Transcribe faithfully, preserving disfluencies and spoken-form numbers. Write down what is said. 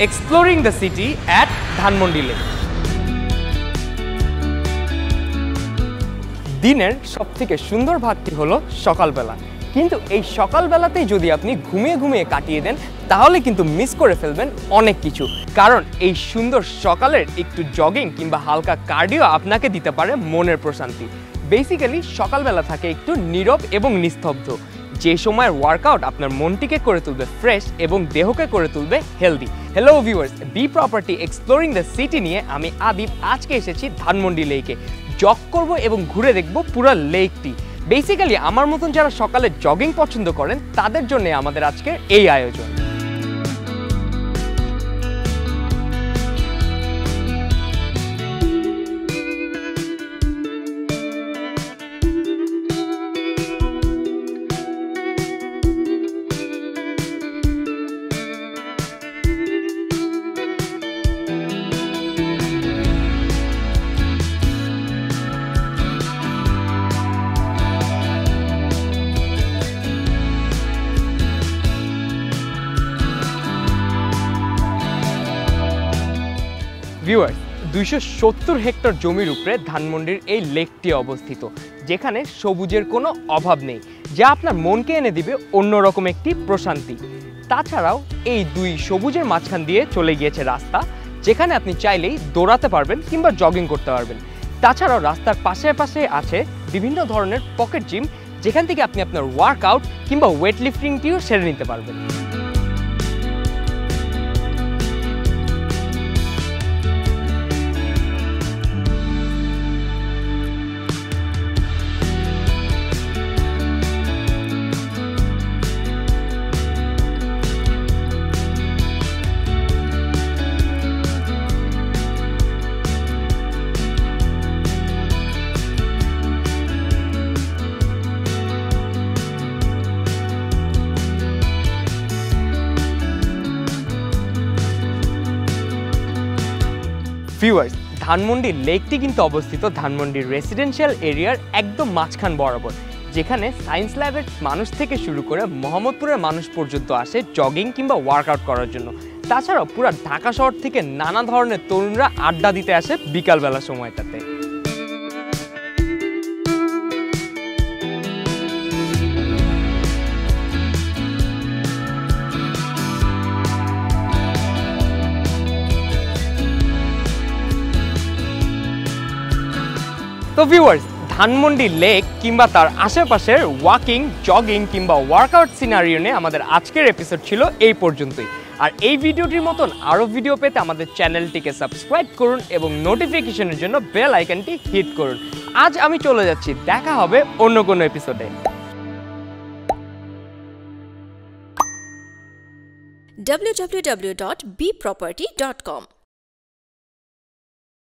exploring the city at Dhanmondi lake. দিনের সবথেকে সুন্দর ভাগটি হলো সকালবেলা, কিন্তু এই সকালবেলাতেই যদি আপনি ঘুমিয়ে ঘুমিয়ে কাটিয়ে দেন তাহলে কিন্তু মিস করে ফেলবেন অনেক কিছু। কারণ এই সুন্দর সকালের একটু জগিং কিংবা হালকা কার্ডিও আপনাকে দিতে পারে মনের প্রশান্তি। বেসিক্যালি সকালবেলা থাকে একটু নীরব এবং নিস্তব্ধ, যে সময়ের ওয়ার্কআউট আপনার মনটিকে করে তুলবে ফ্রেশ এবং দেহকে করে তুলবে healthy. Hello viewers, B property exploring the city নিয়ে আমি আদিব আজকে এসেছি ধানমন্ডি লেকে। জগ করব এবং ঘুরে দেখব পুরো লেকটি। বেসিক্যালি আমার মতন যারা সকালে জগিং পছন্দ করেন তাদের জন্য আমাদের আজকের এই আয়োজন। ভিউয়ার্স, দুইশো সত্তর হেক্টর জমির উপরে ধানমন্ডির এই লেকটি অবস্থিত, যেখানে সবুজের কোনো অভাব নেই, যা আপনার মনকে এনে দিবে অন্যরকম একটি প্রশান্তি। তাছাড়াও এই দুই সবুজের মাঝখান দিয়ে চলে গিয়েছে রাস্তা, যেখানে আপনি চাইলেই দৌড়াতে পারবেন কিংবা জগিং করতে পারবেন। তাছাড়াও রাস্তার পাশে পাশে আছে বিভিন্ন ধরনের পকেট জিম, যেখান থেকে আপনি আপনার ওয়ার্কআউট কিংবা ওয়েট লিফটিংটিও সেরে নিতে পারবেন। ভিউয়ার্স, ধানমন্ডি লেকটি কিন্তু অবস্থিত ধানমন্ডির রেসিডেন্সিয়াল এরিয়ার একদম মাঝখান বরাবর, যেখানে সায়েন্স ল্যাবের মানুষ থেকে শুরু করে মোহাম্মদপুরের মানুষ পর্যন্ত আসে জগিং কিংবা ওয়ার্কআউট করার জন্য। তাছাড়াও পুরো ঢাকা শহর থেকে নানা ধরনের তরুণরা আড্ডা দিতে আসে বিকালবেলা সময়টাতে। তো ভিউয়ার্স, ধানমন্ডি লেক কিংবা তার আশেপাশের ওয়াকিং, জগিং কিংবা ওয়ার্কআউট সিনারিও নিয়ে আমাদের আজকের এপিসোড ছিল এই পর্যন্তই। আর এই ভিডিওটির মতন আরও ভিডিও পেতে আমাদের চ্যানেলটিকে সাবস্ক্রাইব করুন এবং নোটিফিকেশনের জন্য বেল আইকনটি হিট করুন। আজ আমি চলে যাচ্ছি, দেখা হবে অন্য কোনো এপিসোডে। W W W dot B property dot কম